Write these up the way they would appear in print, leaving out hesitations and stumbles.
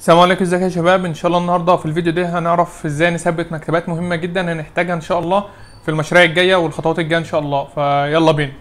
السلام عليكم، ازيك يا شباب؟ ان شاء الله النهارده في الفيديو ده هنعرف ازاي نثبت مكتبات مهمه جدا هنحتاجها ان شاء الله في المشاريع الجايه والخطوات الجايه ان شاء الله. فيلا بينا.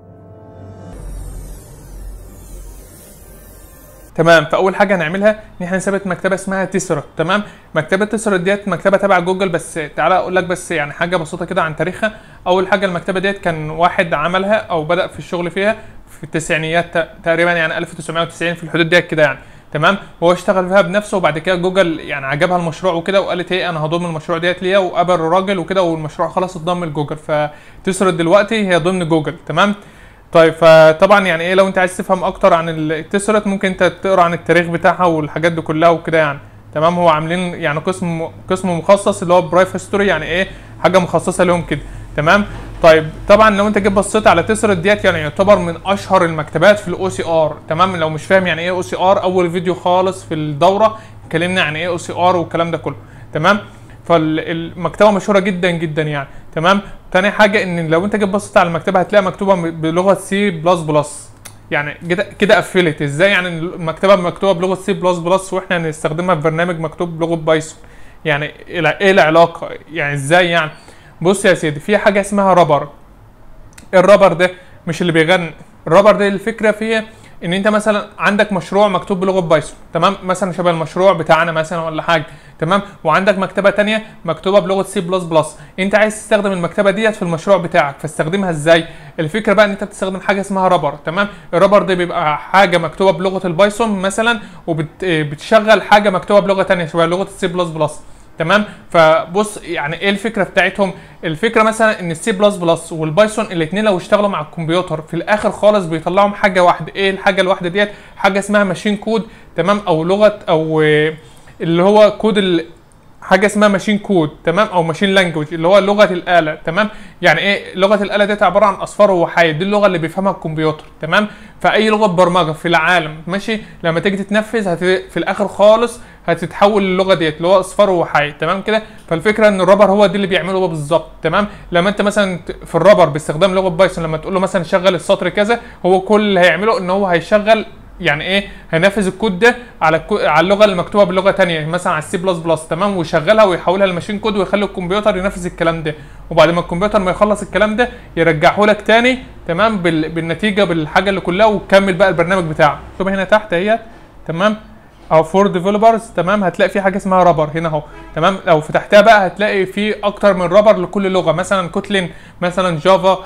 تمام، فاول حاجه هنعملها ان احنا نثبت مكتبه اسمها تيسرت. تمام، مكتبه تيسرت ديت مكتبه تبع جوجل، بس تعالى اقول لك بس يعني حاجه بسيطه كده عن تاريخها. اول حاجه المكتبه ديت كان واحد عملها او بدا في الشغل فيها في التسعينيات تقريبا، يعني 1990 في الحدود ديت كده يعني. تمام، وهو اشتغل فيها بنفسه، وبعد كده جوجل يعني عجبها المشروع وكده وقالت ايه انا هضم المشروع ديت ليا، وقبل الراجل وكده والمشروع خلاص اتضم لجوجل، فتيسرت دلوقتي هي ضمن جوجل. تمام. طيب، فطبعا يعني ايه لو انت عايز تفهم اكتر عن التيسرت ممكن انت تقرا عن التاريخ بتاعها والحاجات دي كلها وكده يعني. تمام، هو عاملين يعني قسم مخصص اللي هو برايف هيستوري، يعني ايه حاجه مخصصه لهم كده. تمام. طيب طبعا لو انت جيت بصيت على تيسرت ديت يعني يعتبر من اشهر المكتبات في الاو سي ار. تمام، لو مش فاهم يعني ايه او سي ار، اول فيديو خالص في الدوره اتكلمنا عن ايه او سي ار والكلام ده كله. تمام، فالمكتبه مشهوره جدا جدا يعني. تمام. تاني حاجه ان لو انت جيت بصيت على المكتبه هتلاقي مكتوبه بلغه سي بلس بلس، يعني كده قفلت ازاي؟ يعني المكتبه مكتوبه بلغه سي بلس بلس واحنا هنستخدمها في برنامج مكتوب بلغه بايثون، يعني ايه العلاقه؟ يعني ازاي يعني؟ بص يا سيدي، في حاجه اسمها رابر. الرابر ده مش اللي بيغني، الرابر ده الفكره فيه ان انت مثلا عندك مشروع مكتوب بلغه بايثون، تمام، مثلا شبه المشروع بتاعنا مثلا ولا حاجه. تمام، وعندك مكتبه تانية مكتوبه بلغه سي بلس بلس، انت عايز تستخدم المكتبه ديت في المشروع بتاعك، فاستخدمها ازاي؟ الفكره بقى ان انت بتستخدم حاجه اسمها رابر. تمام، الرابر ده بيبقى حاجه مكتوبه بلغه البايثون مثلا وبتشغل حاجه مكتوبه بلغه تانية شبه لغه السي بلس بلس. تمام، فبص يعني ايه الفكره بتاعتهم؟ الفكره مثلا ان السي بلس بلس والبايثون الاثنين لو اشتغلوا مع الكمبيوتر في الاخر خالص بيطلعوا حاجه واحده. ايه الحاجه الواحده ديت؟ حاجه اسمها ماشين كود. تمام، او لغه او اللي هو كود حاجه اسمها ماشين كود. تمام، او ماشين لانجوج اللي هو لغه الاله. تمام، يعني ايه لغه الاله ديت؟ عباره عن اصفار ووحايد، دي اللغه اللي بيفهمها الكمبيوتر. تمام، فاي لغه برمجه في العالم ماشي لما تيجي تتنفذ في الاخر خالص هتتحول للغه ديت اللي هو اصفار ووحايد. تمام كده، فالفكره ان الرابر هو دي اللي بيعمله بالظبط. تمام، لما انت مثلا في الرابر باستخدام لغه بايثون لما تقول له مثلا شغل السطر كذا، هو كل اللي هيعمله ان هو هيشغل يعني ايه هينفذ الكود ده على اللغه المكتوبه بلغه ثانيه مثلا على السي بلس بلس. تمام، ويشغلها ويحولها لماشين كود ويخلي الكمبيوتر ينفذ الكلام ده، وبعد ما الكمبيوتر ما يخلص الكلام ده يرجعه لك تاني. تمام، بالنتيجه بالحاجه اللي كلها، وتكمل بقى البرنامج بتاعك. شوف هنا تحت اهي. تمام، او فور ديفلوبرز. تمام، هتلاقي في حاجه اسمها رابر هنا اهو. تمام، لو فتحتها بقى هتلاقي في اكتر من رابر لكل لغه، مثلا كوتلين، مثلا جافا،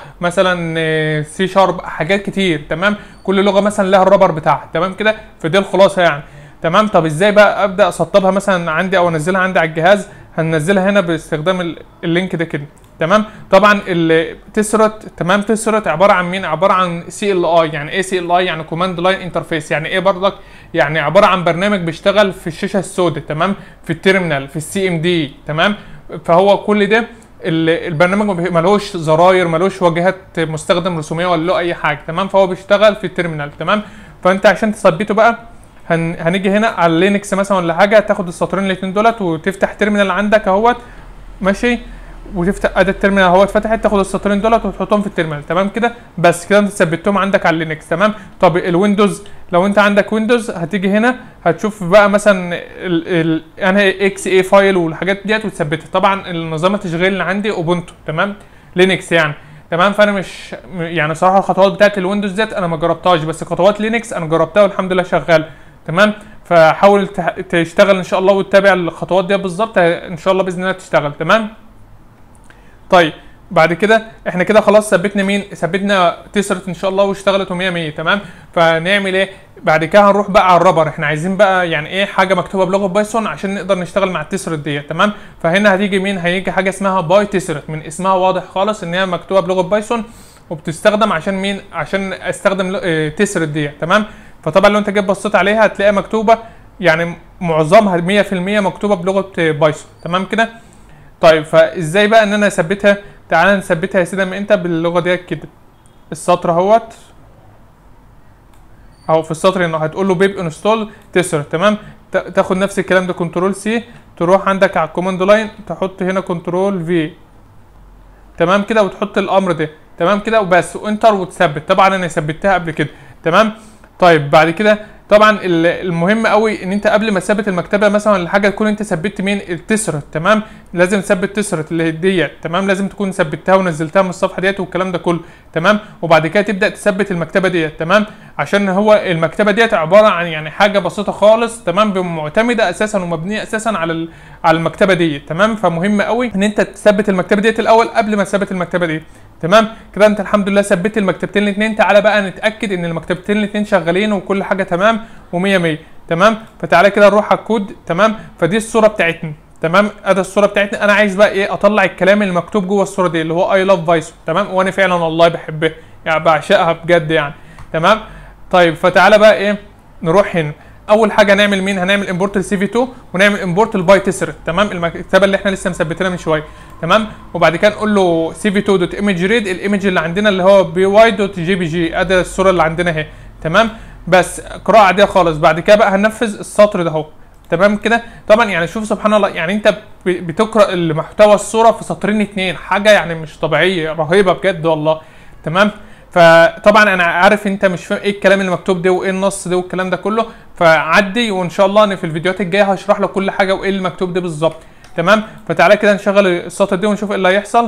مثلا سي شارب، حاجات كتير. تمام، كل لغه مثلا لها الرابر بتاعها. تمام كده، فدي الخلاصه يعني. تمام، طب ازاي بقى ابدا اسطبها مثلا عندي او انزلها عندي على الجهاز؟ هننزلها هنا باستخدام اللينك ده كده. تمام، طبعا التيسرت. تمام، تيسرت عباره عن مين؟ عباره عن سي ال اي. يعني ايه سي ال اي؟ يعني كوماند لاين انترفيس. يعني ايه برضك؟ يعني عباره عن برنامج بيشتغل في الشاشه السوداء. تمام، في التيرمينال، في السي ام دي. تمام، فهو كل ده البرنامج ملوش زراير، ملوش واجهات مستخدم رسوميه ولا له اي حاجه. تمام، فهو بيشتغل في التيرمينال. تمام، فانت عشان تثبته بقى هنيجي هنا على لينكس مثلا ولا حاجه، تاخد السطرين الاثنين دولت وتفتح تيرمينال عندك اهوت ماشي، وتفتح اداه التيرمينال اهوت فتحت، تاخد السطرين دولت وتحطهم في التيرمينال. تمام كده، بس كده انت ثبتهم عندك على اللينكس. تمام، طب الويندوز، لو انت عندك ويندوز هتيجي هنا هتشوف بقى مثلا انا اكس اي فايل والحاجات ديت وتثبتها. طبعا النظام التشغيل اللي عندي اوبونتو. تمام، لينكس يعني. تمام، فانا مش يعني صراحه الخطوات بتاعت الويندوز ديت انا ما جربتهاش، بس خطوات لينكس انا جربتها والحمد لله شغال. تمام، فحاول تشتغل ان شاء الله وتتابع الخطوات دي بالظبط، ان شاء الله باذن الله تشتغل. تمام. طيب بعد كده احنا كده خلاص ثبتنا مين؟ ثبتنا تيسرت ان شاء الله واشتغلت 100 100. تمام، فنعمل ايه بعد كده؟ هنروح بقى على الرابر. احنا عايزين بقى يعني ايه حاجه مكتوبه بلغه بايثون عشان نقدر نشتغل مع التيسرت ديت. تمام، فهنا هتيجي مين؟ هيجي حاجه اسمها باي تيسرت، من اسمها واضح خالص ان هي مكتوبه بلغه بايثون وبتستخدم عشان مين؟ عشان استخدم تيسرت ديت. تمام، فطبعا لو انت جيت بصيت عليها هتلاقيها مكتوبه يعني معظمها 100% مكتوبه بلغه بايثون. تمام كده. طيب فازاي بقى ان انا اثبتها؟ تعال نثبتها يا سيدي من انت باللغه ديت كده. السطر اهوت اهو، في السطر انه هتقول له بيب انستول تيسرت. تمام، تاخد نفس الكلام ده كنترول سي، تروح عندك على الكوماند لاين تحط هنا كنترول في. تمام كده، وتحط الامر ده. تمام كده وبس، وانتر وتثبت. طبعا انا ثبتها قبل كده. تمام، طيب بعد كده طبعا المهم قوي ان انت قبل ما تثبت المكتبه مثلا الحاجه تكون انت ثبت مين التسرت، تمام. لازم تثبت تسرت اللي ديت، تمام. لازم تكون ثبتها ونزلتها من الصفحه ديت والكلام ده كله، تمام. وبعد كده تبدا تثبت المكتبه ديت، تمام. عشان هو المكتبه ديت عباره عن يعني حاجه بسيطه خالص، تمام، معتمده اساسا ومبنيه اساسا على المكتبه ديت، تمام. فمهم قوي ان انت تثبت المكتبه ديت الاول قبل ما تثبت المكتبه ديت، تمام. كده انت الحمد لله ثبت المكتبتين الاثنين. تعالى بقى نتاكد ان المكتبتين الاثنين شغالين وكل حاجه تمام و100 100، تمام. فتعالى كده نروح على الكود، تمام. فدي الصوره بتاعتنا، تمام. ادي الصوره بتاعتنا. انا عايز بقى ايه؟ اطلع الكلام اللي مكتوب جوه الصوره دي اللي هو اي لاف بايثون، تمام. وانا فعلا والله بحبها يعني، بعشقها بجد يعني، تمام. طيب فتعالى بقى ايه؟ نروح هنا. اول حاجه هنعمل مين؟ هنعمل امبورت السي في 2 ونعمل امبورت الباي تسرت، تمام. المكتبه اللي احنا لسه مثبتينها من شويه، تمام. وبعد كده نقول له سي في 2 دوت ايمج ريد الايمج اللي عندنا اللي هو بي واي دوت جي بي جي. ادي الصوره اللي عندنا اهي، تمام. بس قراءه عاديه خالص. بعد كده بقى هننفذ السطر ده اهو، تمام كده. طبعا يعني شوف سبحان الله، يعني انت بتقرا محتوى الصوره في سطرين اتنين، حاجه يعني مش طبيعيه، رهيبه بجد والله، تمام. فطبعا انا عارف انت مش فاهم ايه الكلام اللي مكتوب ده وايه النص ده والكلام ده كله، فعدي وان شاء الله ان في الفيديوهات الجايه هشرح لك كل حاجه وايه اللي مكتوب ده بالظبط، تمام. فتعالى كده نشغل السطر ده ونشوف ايه اللي هيحصل،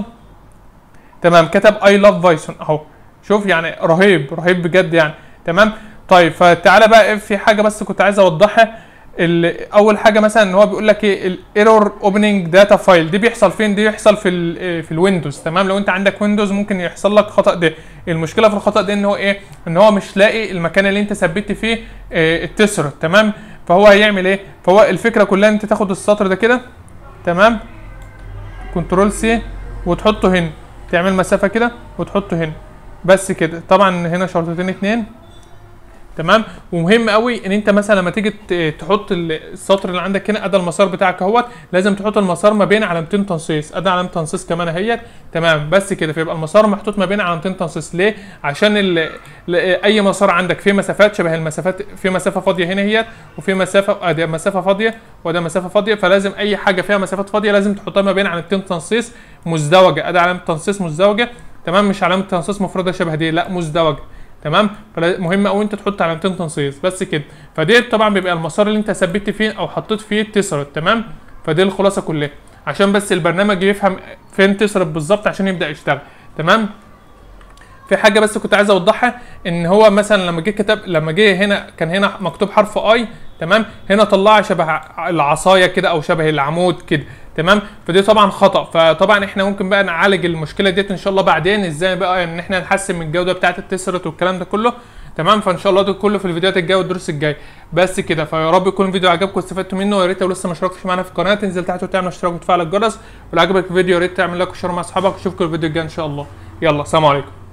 تمام. كتب اي لاف بايثون اهو، شوف يعني رهيب رهيب بجد يعني، تمام. طيب فتعالى بقى في حاجه بس كنت عايز اوضحها. اول حاجه مثلا ان هو بيقول لك ايه؟ الايرور اوبننج داتا فايل. دي بيحصل فين؟ دي بيحصل في الويندوز، تمام. لو انت عندك ويندوز ممكن يحصل لك خطا ده. المشكله في الخطا ده ان هو ايه؟ ان هو مش لاقي المكان اللي انت ثبت فيه التسرت، تمام. فهو هيعمل ايه؟ فهو الفكره كلها ان انت تاخد السطر ده كده، تمام، كنترول سي وتحطه هنا، تعمل مسافه كده وتحطه هنا، بس كده. طبعا هنا شرطتين اتنين، تمام. ومهم قوي ان انت مثلا لما تيجي تحط السطر اللي عندك هنا، ادي المسار بتاعك اهوت، لازم تحط المسار ما بين علامتين تنصيص، ادي علامه تنصيص كمان اهيت، تمام. بس كده. فيبقى المسار محطوط ما بين علامتين تنصيص. ليه؟ عشان اي مسار عندك فيه مسافات شبه المسافات، في مسافه فاضيه هنا اهيت، وفي مسافه ادي مسافه فاضيه وده مسافه فاضيه، فلازم اي حاجه فيها مسافات فاضيه لازم تحطها ما بين علامتين تنصيص مزدوجه. ادي علامه تنصيص مزدوجه، تمام. مش علامه تنصيص مفرده شبه دي، لا مزدوجه، تمام. فمهم قوي انت تحط علامتين تنصيص بس كده. فدي طبعا بيبقى المسار اللي انت ثبت فيه او حطيت فيه التسرت، تمام. فدي الخلاصه كلها عشان بس البرنامج يفهم فين تسرت بالظبط عشان يبدا يشتغل، تمام. في حاجه بس كنت عايز اوضحها، ان هو مثلا لما جه هنا كان هنا مكتوب حرف اي، تمام. هنا طلع شبه العصايه كده او شبه العمود كده، تمام. فدي طبعا خطا. فطبعا احنا ممكن بقى نعالج المشكله ديت ان شاء الله بعدين، ازاي بقى ان احنا نحسن من الجوده بتاعه التسرت والكلام ده كله، تمام. فان شاء الله ده كله في الفيديوهات الجايه والدروس الجايه بس كده. فيا رب يكون الفيديو عجبكم واستفدتوا منه. ويا ريت لو لسه ما اشتركتش معانا في القناه تنزل تحت وتعمل اشتراك وتفعل الجرس. ولو عجبك الفيديو يا ريت تعمل لايك وشير مع اصحابك. اشوفكم الفيديو الجاي ان شاء الله. يلا سلام عليكم.